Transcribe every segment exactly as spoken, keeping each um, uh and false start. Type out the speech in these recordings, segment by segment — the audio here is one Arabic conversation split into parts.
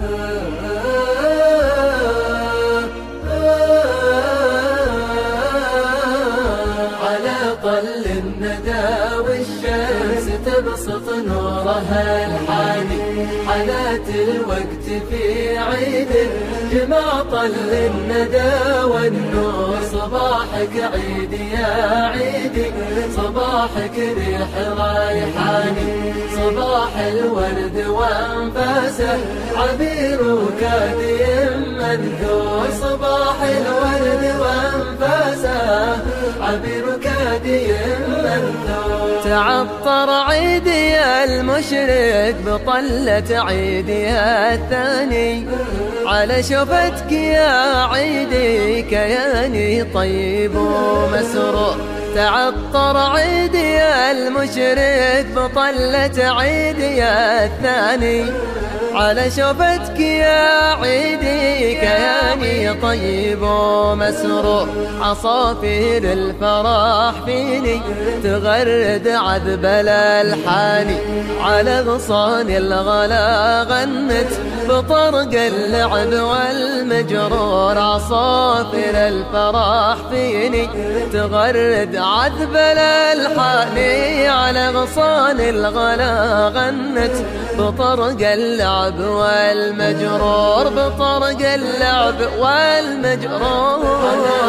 طل الندى والشمس تبسط نورها الحاني، حالات الوقت في عيد جمع طل الندى والنور. صباحك عيد يا عيدي، صباحك ريح رايحاني، صباح الورد وانفاسه عبير وكادي منثور. صباح الورد وانفاسه عبير كادي منثور. تعطر عيدي يا المشرق بطلة عيدي يا الثاني، على شفتك يا عيدي كياني طيب ومسرور. تعطر عيدي يا المشرق بطلة عيدي يا الثاني، على شفتك يا عيدي كياني طيب ومسرور. عصافير الفرح فيني تغرد عذب الألحاني، على غصان الغلا غنت بطرق اللعب والمجرور. عصافير الفرح فيني تغرد عذب الألحاني، على غصان الغلا غنت بطرق اللعب والمجرور، بطرق اللعب والمجرور.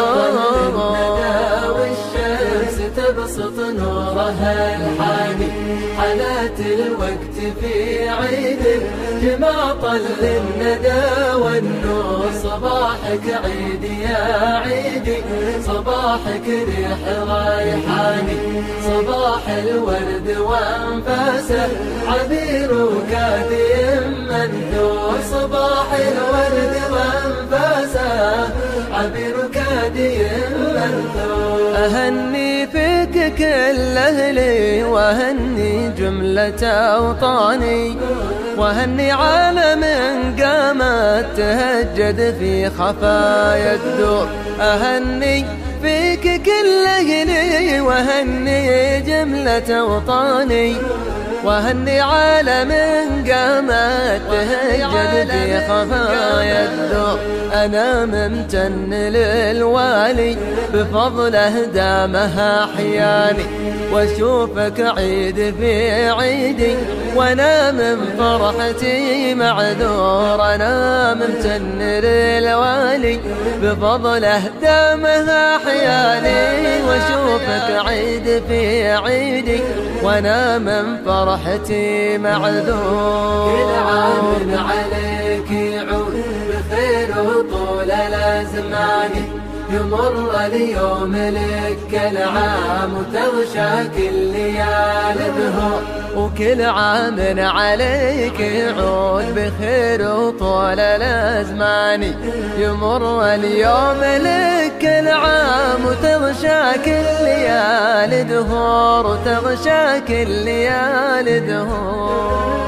والشمس تبسط نورها الحاني، حالات الوقت في عيد جمع طل الندى والنور. صباحك عيد يا عيدي، صباحك ريح رايحاني، صباح الورد وانفاسه عبير وكادي منثور. صباح الورد وانفاسه عبير كادي منثور. أهني فيك كل أهلي، وأهني جملة أوطاني، وهني عالم قامت تهجد في خفايا الدور. أهني فيك كل أهلي، وهني جملة أوطاني، وهني عالم قامت تهجد في خفايا الدور. أنا ممتن للوالي بفضله دامها أحياني، واشوفك عيد في عيدي وانا من فرحتي معذور. انا ممتن للوالي بفضله دامها أحياني، واشوفك عيد في عيدي وانا من فرحتي معذور. كل عام عليك يعود بخير وطول الازمان، يمر اليوم لك العام وتغشاك الليالي بهور. وكل عام عليك يعود بخير وطول الازمان، يمر اليوم لك العام وتغشاك الليالي دهور، وتغشاك الليالي دهور.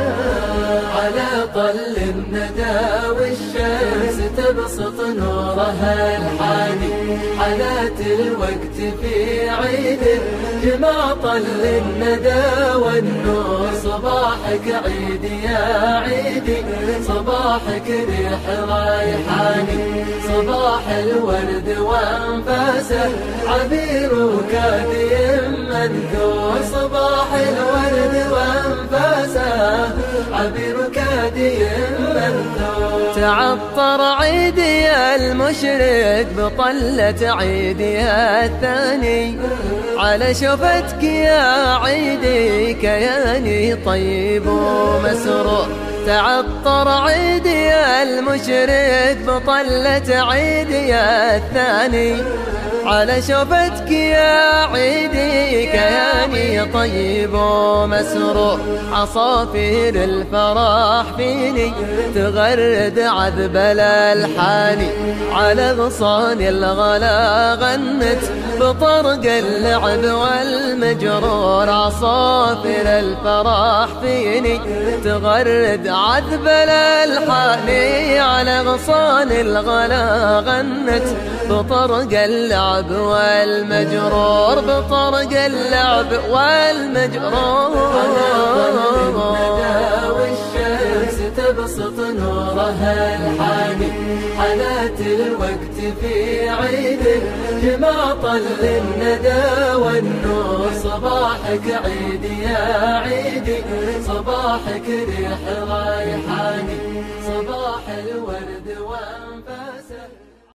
على طل الندى والشمس تبسط نورها الحاني، حالات الوقت في عيد جمع طل الندى والنور. صباحك عيد يا عيدي، صباحك ريح رايحاني، صباح الورد وانفاسه عبير وكادي منثور. صباح الورد وانفاسه عبير كادي منثور. تعطر عيدي يا المشرق بطلة عيدي يا الثاني، على شفتك يا عيدي كياني طيب ومسرور. تعطر عيدي يا المشرق بطلة عيدي يا الثاني، على شفتك يا عيدي كياني طيب ومسرور. عصافير الفرح فيني تغرد عذب الألحاني، على غصان الغلا غنت بطرق اللعب والمجرور. عصافير الفرح فيني تغرد عذب الألحاني، على غصان الغلا غنت بطرق اللعب والمجرور، بطرق اللعب والمجرور. والشمس تبسط نورها الحاني. حالات الوقت في عيدك جمع طل الندى والنور. صباحك عيد يا عيدي، صباحك ريح رايحاني، صباح الورد و